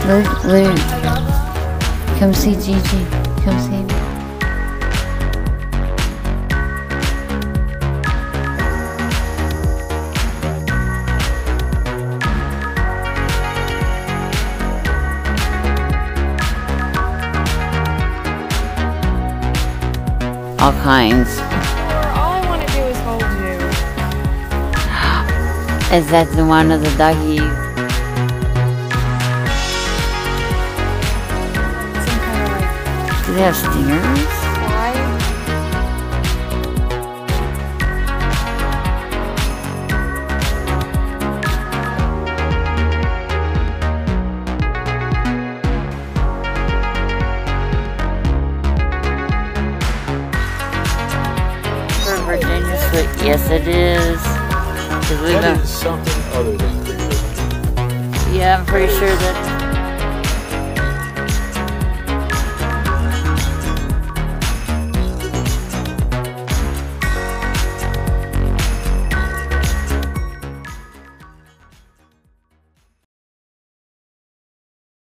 Luke, come see Gigi. Come see me. All kinds. All I want to do is hold you. Is that the one of the doggy? Some kind of like Do they have stingers? fly. For Virginia Sweet? Yes, it is. 'Cause we That don't. is something other than creepy. Yeah, I'm pretty sure that